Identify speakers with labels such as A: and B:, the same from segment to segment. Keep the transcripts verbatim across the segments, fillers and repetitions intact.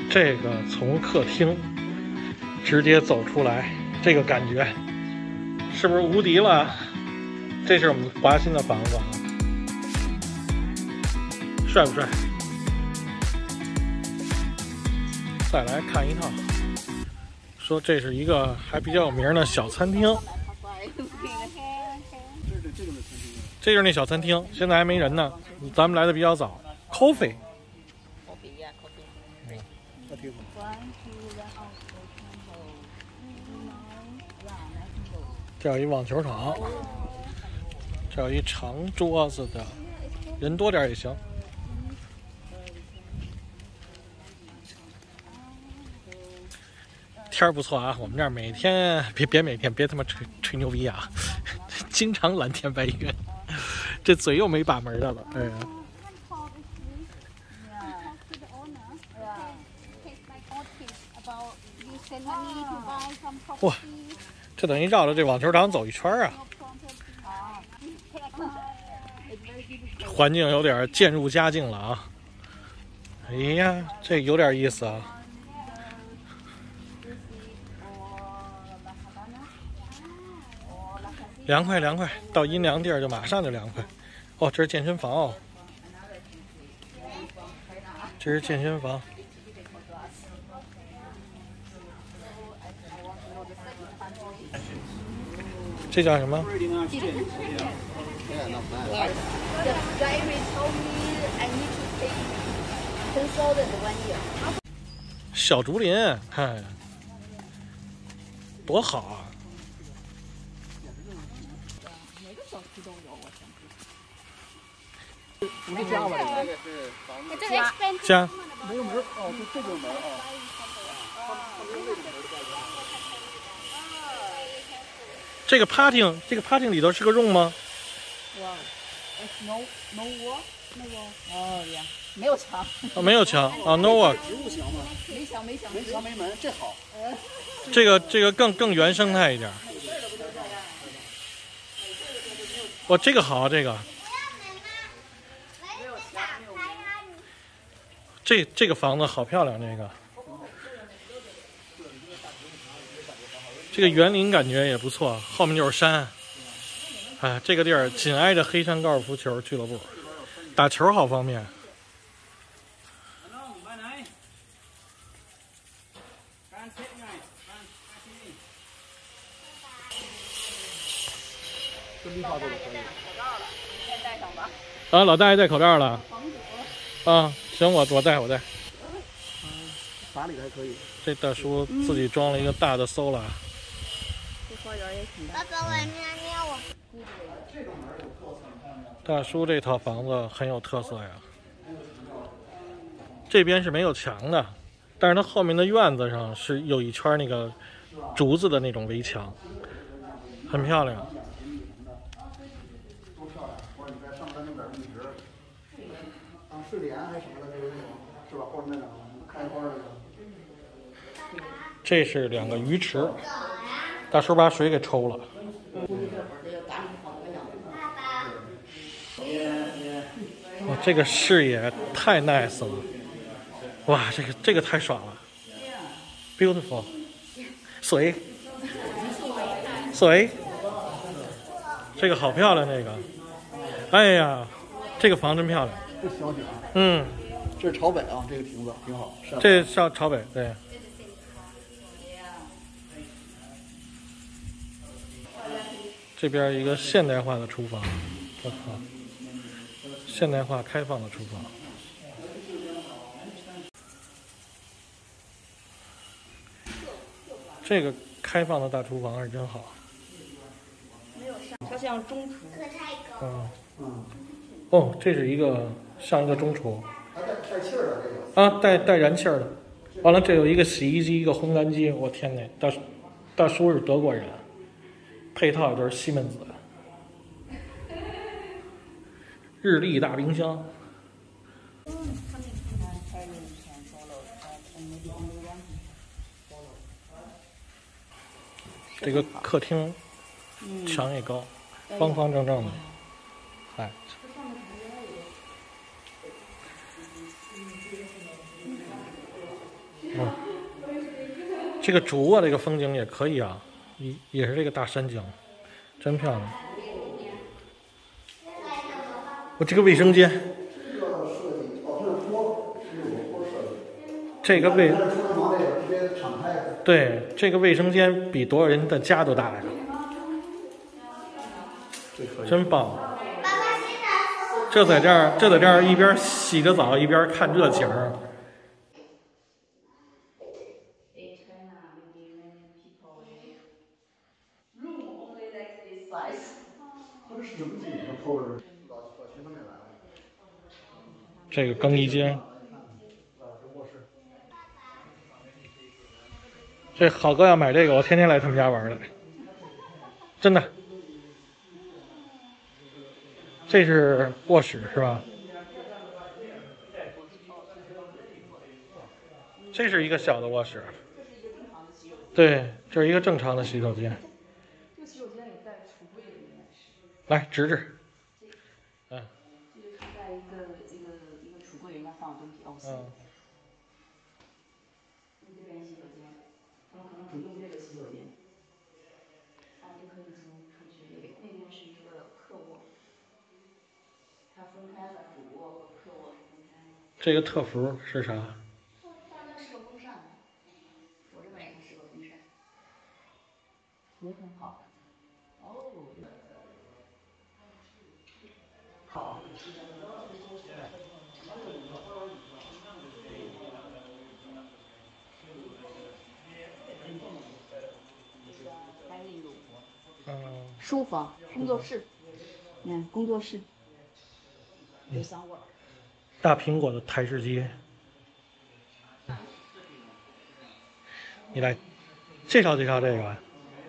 A: 这个从客厅直接走出来，这个感觉是不是无敌了？这是我们华新的房子啊，帅不帅？再来看一套，说这是一个还比较有名的小餐厅。这就是那小餐厅，现在还没人呢，咱们来的比较早。Coffee。这有一网球场，这有一长桌子的，人多点也行。天儿不错啊，我们这儿每天别别每天别他妈吹吹牛逼啊，经常蓝天白云，这嘴又没把门的了，哎呀。哇，这等于绕着这网球场走一圈啊！环境有点渐入佳境了啊！哎呀，这有点意思啊！凉快凉快，到阴凉地儿就马上就凉快。哦，这是健身房哦，这是健身房。这叫什么？小竹林，看，多好啊！
B: 不是家吧？这个
A: 家
B: 没有门哦，这这就是门啊。
A: 这个 party 这个 party 里头是个 room 吗？
B: 哇 ，no no wall no wall。哦呀，没有墙。
A: 啊，没有墙啊 ，no wall。
B: 植物墙吗？没墙没墙没墙没门，这好。
A: 这个这个更更原生态一点。哇，这个好，这个。这这个房子好漂亮，这个。这个园林感觉也不错，后面就是山。哎，这个地儿紧挨着黑山高尔夫球俱乐部，打球好方便。啊，老大爷戴口罩了。啊，行，我我戴我戴。
B: 嗯，打理的还可以。
A: 这大叔自己装了一个大的 solar。
B: 这花园也挺大。
C: 爸爸，我尿尿啊！
A: 大叔这套房子很有特色呀。这边是没有墙的，但是它后面的院子上是有一圈那个竹子的那种围墙，很漂亮。
B: 多漂亮！或者你在上山那边一直当睡莲还是什么的，就是那种是吧？或者那种开花的。
A: 这是两个鱼池，大叔把水给抽了。哇，这个视野太 nice 了！哇，这个这个太爽了 ，beautiful， 水，水，这个好漂亮，这个，哎呀，这个房真漂亮。
B: 这小景。
A: 嗯，
B: 这是朝北啊，这个亭子挺好。
A: 这上朝北，对。这边一个现代化的厨房，我靠，现代化开放的厨房。这个开放的大厨房是真好。
D: 它像中厨。
A: 嗯嗯。哦，这是一个像一个中厨。
B: 还带带气儿的这个。
A: 啊，带带燃气儿的。完了，这有一个洗衣机，一个烘干机。我天哪，大大叔是德国人，配套也都是西门子。日立大冰箱。这个客厅墙也高，方方正正的，哎。 这个主卧这个风景也可以啊，也也是这个大山景，真漂亮。我这个卫生间，这个卫，对，这个卫生间比多少人的家都大呀，真棒。这在这儿，这在这儿一边洗着澡一边看这景儿。这个更衣间，这好哥要买这个，我天天来他们家玩的，真的。这是卧室是吧？这是一个小的卧室，对，这是一个正常的洗手间。
D: 这个洗手间有带橱柜的，应该是。
A: 来，直直。嗯。
D: 这个是带一个一个一个橱柜，应该放东西哦。嗯。这边洗手间，他们可能只用这个洗手间。啊，就可以出出去，那边那边是一个客卧，它分开了，主卧和客卧是分开的。
A: 这个特服是啥？
D: 大概是个风扇，我认为它是个风扇，也很好。哦。好。
A: 嗯。
D: 书房、工作室，嗯，工作室。有香味儿。
A: 大苹果的台式机。你来介绍介绍这个。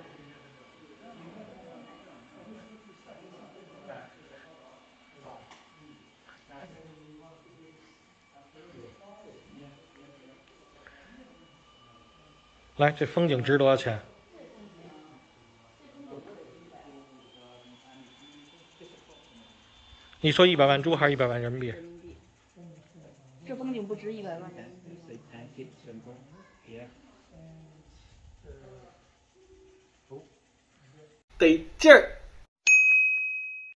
A: 来，这风景值多少钱？你说一百万铢还是一百万人民币？
D: 人民币。这风景不值一百万。
A: 得劲儿。